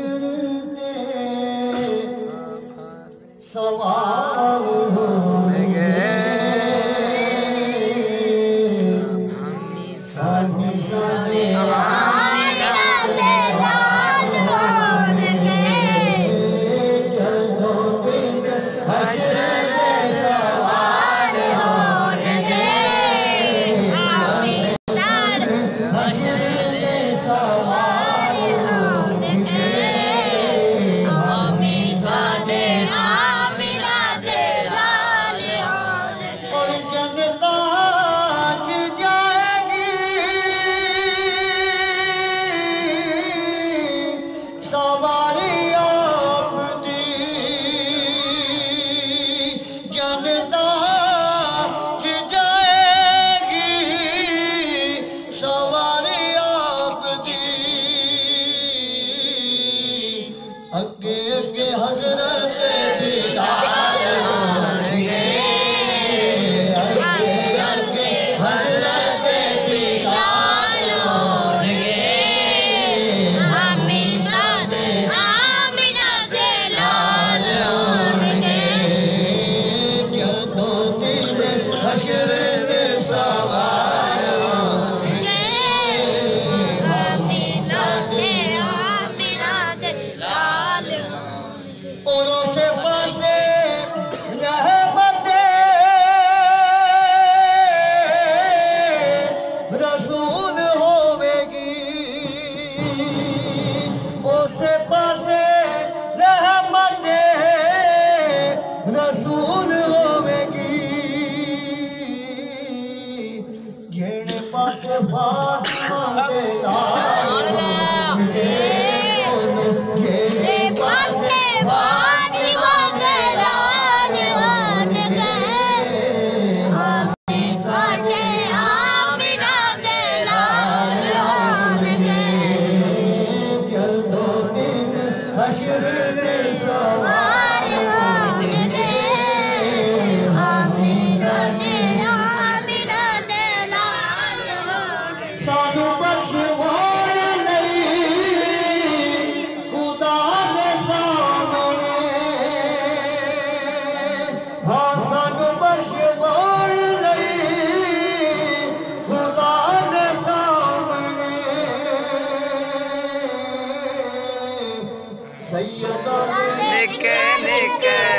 हश्र ते सवाल होंगे साने साने अगे अगे हजरत बिलाल होंगे अगे अगे हजरत बिलाल होंगे हमेशा आमिना दे लाल होंगे जदों दिन हश्र दे सवाल होंगे हमेशा आमिना दे लाल उनसे पासे रहमते रसूल होवेगी उसे पासे रहमते रसूल होवेगी जेड़े पासे फातिमा दे लाल होंगे जेड़े पासे फातिमा दे लाल होंगे हमेशा आमिना दे लाल होंगे जदों दिन हश्र दे सवाल होंगे हमेशा आमिना दे लाल होंगे सानू बख्शवाण नहीं खुदा दे सामने हाँ सानू बख्शवाण नहीं खुदा दे सामने सैयदा निके निके